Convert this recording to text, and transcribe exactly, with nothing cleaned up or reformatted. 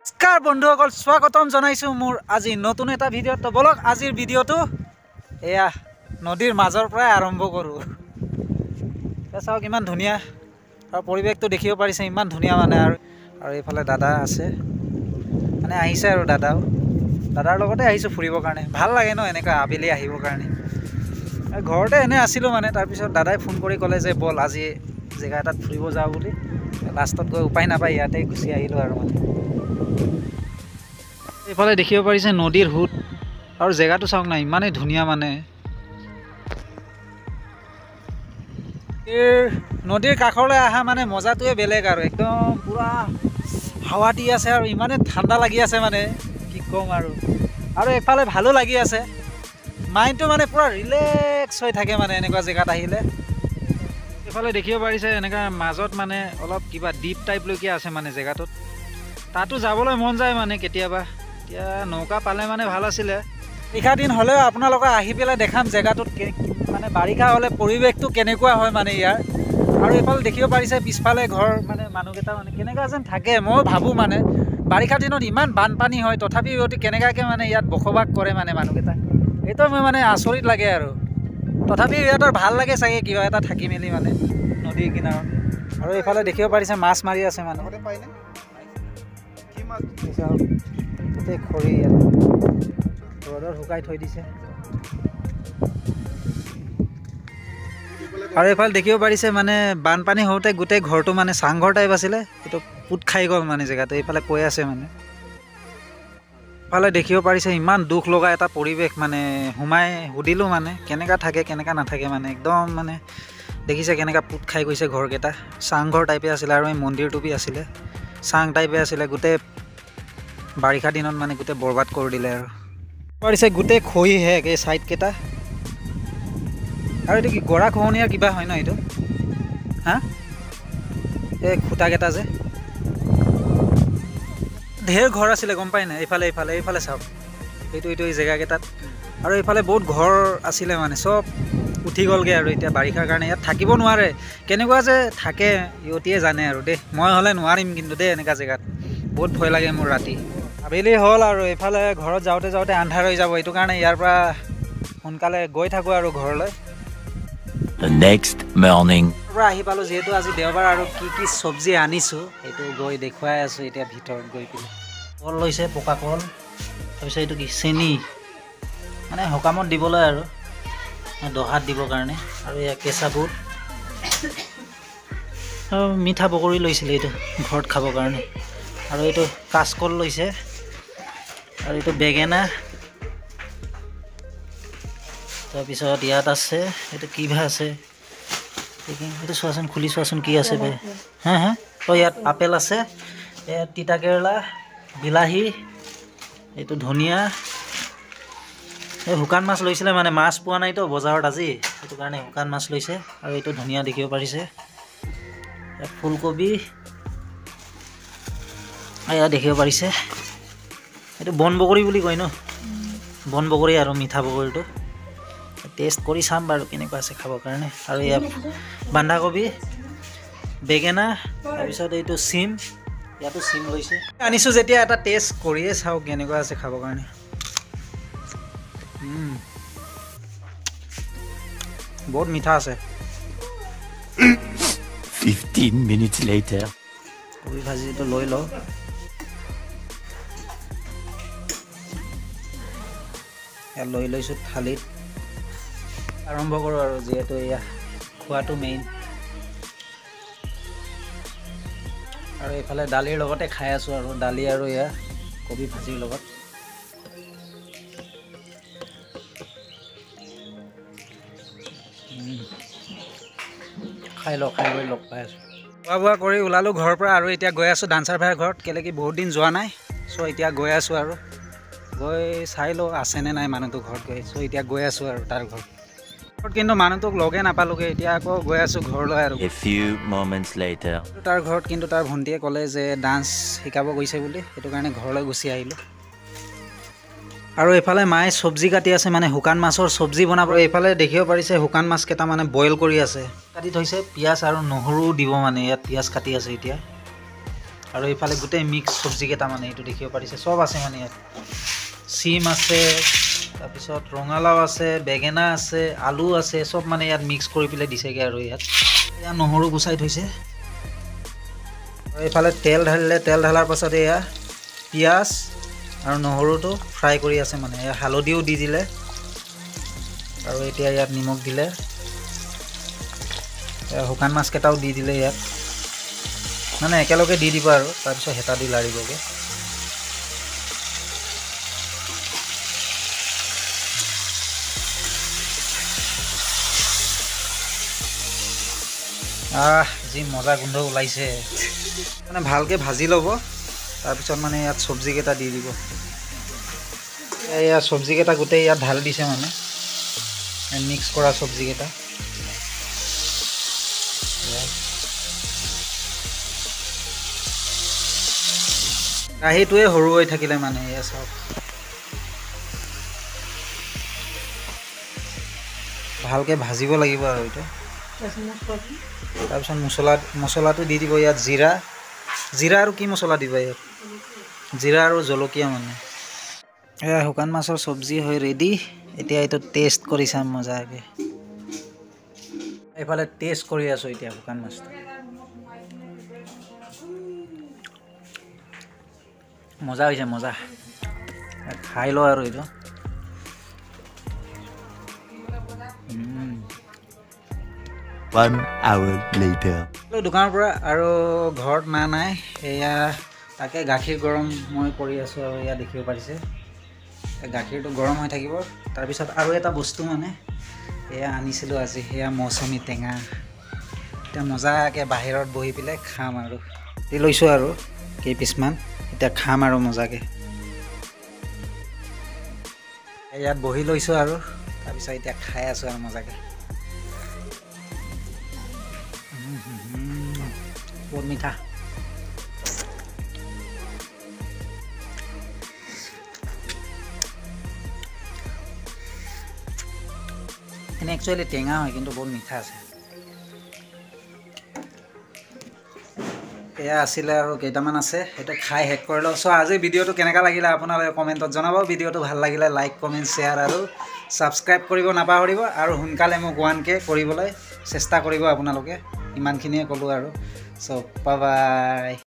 নমস্কাৰ বন্ধুসকল, স্বাগতম জনাইছো মোৰ আজি নতুন এটা ভিডিঅ'ত। তো বলক আজিৰ ভিডিঅ'টো এয়া নদীৰ মাজৰ পৰাই আৰম্ভ কৰোঁ। চাওক ইমান ধুনীয়া আৰু পৰিৱেশটো দেখিব পাৰিছে, ইমান ধুনীয়া মানে। আৰু আৰু এইফালে দাদা আছে, মানে আহিছে আৰু দাদাও দাদাৰ লগতে আহিছোঁ ফুৰিবৰ কাৰণে। ভাল লাগে ন এনেকুৱা আবেলি আহিবৰ কাৰণে। ঘৰতে এনে আছিলোঁ মানে, তাৰপিছত দাদাই ফোন কৰি ক'লে যে বল আজি জেগা এটাত ফুৰিব যাওঁ বুলি। লাষ্টত গৈ উপায় নাপায় ইয়াতে গুচি আহিলোঁ আৰু মানে। এইফালে দেখিব পাৰিছে নদীৰ সোঁত, আৰু জেগাটো চাওক না ইমানেই ধুনীয়া মানে। এই নদীৰ কাষলৈ অহা মানে মজাটোৱে বেলেগ আৰু একদম পূৰা হাৱা দি আছে আৰু ইমানেই ঠাণ্ডা লাগি আছে মানে কি ক'ম আৰু। আৰু এইফালে ভালো লাগি আছে, মাইণ্ডটো মানে পূৰা ৰিলেক্স হৈ থাকে মানে এনেকুৱা জেগাত আহিলে। এইফালে দেখিব পাৰিছে এনেকুৱা মাজত মানে অলপ কিবা দ্বীপ টাইপলৈকে আছে মানে জেগাটোত। তাতো যাবলৈ মন যায় মানে কেতিয়াবা। এতিয়া নৌকা পালে মানে ভাল আছিলে। বাৰিষা দিন হ'লেও আপোনালোকে আহি পেলাই দেখাম জেগাটোত মানে বাৰিষা হ'লে পৰিৱেশটো কেনেকুৱা হয় মানে ইয়াৰ। আৰু এইফালে দেখিব পাৰিছে পিছফালে ঘৰ, মানে মানুহকেইটা মানে কেনেকুৱা যেন থাকে। মই ভাবোঁ মানে বাৰিষা দিনত ইমান বানপানী হয়, তথাপিও সিহঁতি কেনেকুৱাকৈ মানে ইয়াত বসবাস কৰে মানে মানুহকেইটা। এইটো মই মানে আচৰিত লাগে আৰু। তথাপিও সিহঁতৰ ভাল লাগে চাগে কিবা এটা থাকি মেলি মানে নদীৰ কিনাৰত। আৰু এইফালে দেখিব পাৰিছে মাছ মাৰি আছে মানে। গোটেই খৰি ইয়াত ৰ'দত শুকাই থৈ দিছে। আৰু এইফালে দেখিব পাৰিছে মানে বানপানী হওঁতে গোটেই ঘৰটো মানে চাংঘৰ টাইপ আছিলে, এইটো পোত খাই গ'ল মানে জেগাটো। এইফালে কৈ আছে মানে। এইফালে দেখিব পাৰিছে ইমান দুখ লগা এটা পৰিৱেশ মানে। সোমাই সুধিলোঁ মানে কেনেকুৱা থাকে কেনেকুৱা নাথাকে মানে। একদম মানে দেখিছে কেনেকুৱা পোত খাই গৈছে ঘৰকেইটা। চাংঘৰ টাইপে আছিলে আৰু এই মন্দিৰটো বি আছিলে চাং টাইপে আছিলে। গোটেই বাৰিষা দিনত মানে গোটেই বৰবাদ কৰি দিলে আৰু। পাৰিছে গোটেই খহি শেষ এই ছাইডকেইটা। আৰু এইটো কি গৰা খহনীয়া কিবা হয় ন এইটো? হা এই খুটাকেইটা যে ঢেৰ ঘৰ আছিলে গম পাই নাই। এইফালে এইফালে এইফালে চাওক, এইটো এইটো এই জেগাকেইটাত। আৰু এইফালে বহুত ঘৰ আছিলে মানে, চব উঠি গ'লগৈ আৰু এতিয়া বাৰিষাৰ কাৰণে ইয়াত থাকিব নোৱাৰে। কেনেকুৱা যে থাকে ইহঁতিয়ে জানে আৰু দেই। মই হ'লে নোৱাৰিম কিন্তু দেই এনেকুৱা জেগাত, বহুত ভয় লাগে মোৰ ৰাতি। আবেলি হ'ল আৰু এইফালে ঘৰত যাওঁতে যাওঁতে আন্ধাৰ হৈ যাব, এইটো কাৰণে ইয়াৰ পৰা সোনকালে গৈ থাকোঁ আৰু ঘৰলৈ। The next morning পৰা আহি পালোঁ, যিহেতু আজি দেওবাৰ। আৰু কি কি চব্জি আনিছোঁ সেইটো গৈ দেখুৱাই আছোঁ এতিয়া ভিতৰত গৈ পিনে। কল লৈছে, পকা কল। তাৰপিছত এইটো কি চেনি, মানে সকামত দিবলৈ আৰু দহাত দিবৰ কাৰণে। আৰু এয়া কেঁচা বুট আৰু মিঠা বগৰী লৈছিলে এইটো ঘৰত খাবৰ কাৰণে। আৰু এইটো কাচকল লৈছে, আৰু এইটো বেঙেনা। তাৰপিছত ইয়াত আছে এইটো কিবা আছে, এইটো চোৱাচোন, খুলি চোৱাচোন কি আছে বে। হা হা তো ইয়াত আপেল আছে, ইয়াত তিতা কেৰেলা, বিলাহী, এইটো ধনিয়া। এই শুকান মাছ লৈছিলে মানে, মাছ পোৱা নাইতো বজাৰত আজি, সেইটো কাৰণে শুকান মাছ লৈছে। আৰু এইটো ধনিয়া দেখিব পাৰিছে। ইয়াত ফুলকবি, এয়া দেখিব পাৰিছে। এইটো বন বগৰী বুলি কয় ন, বন বগৰী আৰু মিঠা বগৰীটো। টেষ্ট কৰি চাম বাৰু কেনেকুৱা আছে খাবৰ কাৰণে। আৰু এয়া বন্ধাকবি, বেঙেনা, তাৰপিছত এইটো চিম, ইয়াতো চিম লৈছে। আনিছোঁ যেতিয়া এটা টেষ্ট কৰিয়ে চাওঁ কেনেকুৱা আছে খাবৰ কাৰণে। বহুত মিঠা আছে। fifteen minutes later কবি ভাজিটো লৈ লওঁ। ইয়াত লৈ লৈছোঁ থালিত। আৰম্ভ কৰোঁ আৰু, যিহেতু এয়া খোৱাটো মেইন। আৰু এইফালে দালিৰ লগতে খাই আছোঁ, আৰু দালি আৰু এয়া কবি ভাজিৰ লগত। খাই লওঁ, খাই লৈ লগ পাই আছোঁ। খোৱা বোৱা কৰি ওলালোঁ ঘৰৰ পৰা, আৰু এতিয়া গৈ আছোঁ ডান্সাৰ ভাইৰ ঘৰত। কেলৈ কি বহুত দিন যোৱা নাই, চ' এতিয়া গৈ আছোঁ আৰু গৈ চাই লওঁ আছেনে নাই মানুহটো ঘৰত গৈ। চ' এতিয়া গৈ আছোঁ আৰু তাৰ ঘৰত। ঘৰত কিন্তু মানুহটোক লগে নাপালোঁগৈ। এতিয়া আকৌ গৈ আছোঁ ঘৰলৈ আৰু। a few moments later তাৰ ঘৰত কিন্তু তাৰ ভণ্টিয়ে ক'লে যে ডান্স শিকাব গৈছে বুলি, সেইটো কাৰণে ঘৰলৈ গুচি আহিলোঁ। আৰু এইফালে মায়ে চব্জি কাটি আছে, মানে শুকান মাছৰ চব্জি বনাব। এইফালে দেখিব পাৰিছে শুকান মাছ কেইটা মানে বইল কৰি আছে, কাটি থৈছে। পিঁয়াজ আৰু নহৰু দিব মানে, ইয়াত পিঁয়াজ কাটি আছে এতিয়া। আৰু এইফালে গোটেই মিক্স চব্জিকেইটা মানে এইটো দেখিব পাৰিছে চব আছে মানে ইয়াত সিম আছে তাৰপিছত ৰঙালাও আছে বেঙেনা আছে আলু আছে চব মানে ইয়াত মিক্স কৰি পেলাই দিছেগৈ আৰু ইয়াত এয়া নহৰু গুচাই থৈছে আৰু এইফালে তেল ঢালিলে তেল ঢালাৰ পাছত এয়া পিঁয়াজ আৰু নহৰুটো ফ্ৰাই কৰি আছে মানে এয়া হালধিও দি দিলে আৰু এতিয়া ইয়াত নিমখ দিলে শুকান মাছকেইটাও দি দিলে ইয়াত মানে একেলগে দি দিব আৰু তাৰপিছত হেতা দি লাৰিবগৈ আহ যি মজা গোন্ধ ওলাইছে মানে ভালকৈ ভাজি ল'ব তাৰপিছত মানে ইয়াত চব্জিকেইটা দি দিব এয়া চব্জিকেইটা গোটেই ইয়াত ঢালি দিছে মানে মিক্স কৰা চব্জিকেইটা কাঁহীটোৱে সৰু হৈ থাকিলে মানে এয়া চাওক ভালকৈ ভাজিব লাগিব আৰু এইটো তাৰপিছত মছলা মছলাটো দি দিব ইয়াত জিৰা জিৰা আৰু কি মছলা দিব ইয়াত জিৰা আৰু জলকীয়া মানে এয়া শুকান মাছৰ চব্জি হৈ ৰেডি এতিয়া এইটো টেষ্ট কৰি চাম মজাকৈ এইফালে টেষ্ট কৰি আছোঁ এতিয়া শুকান মাছটো মজা হৈছে মজা খাই লওঁ আৰু এইটো One hour later. দোকানৰ পৰা আৰু ঘৰত মা নাই এয়া তাকে গাখীৰ গৰম মই কৰি আছোঁ আৰু এয়া দেখিব পাৰিছে গাখীৰটো গৰম হৈ থাকিব তাৰপিছত আৰু এটা বস্তু মানে এয়া আনিছিলোঁ আজি সেয়া মৌচুমী টেঙা এতিয়া মজাকৈ বাহিৰত বহি পেলাই খাম আৰু দি লৈছোঁ আৰু কেইপিচমান এতিয়া খাম আৰু মজাকৈ ইয়াত বহি লৈছোঁ আৰু তাৰপিছত এতিয়া খাই আছোঁ আৰু মজাকৈ বহুত মিঠা এনে একচুৱেলি টেঙা হয় কিন্তু বহুত মিঠা আছে এয়া আছিলে আৰু কেইটামান আছে সেইটো খাই শেষ কৰি লওঁ চ' আজি ভিডিঅ'টো কেনেকুৱা লাগিলে আপোনালোকে কমেণ্টত জনাব ভিডিঅ'টো ভাল লাগিলে লাইক কমেণ্ট শ্বেয়াৰ আৰু ছাবস্ক্ৰাইব কৰিব নাপাহৰিব আৰু সোনকালে মোক ওৱান কে কৰিবলৈ চেষ্টা কৰিব আপোনালোকে ইমানখিনিয়ে ক'লোঁ আৰু চ' বাই বাই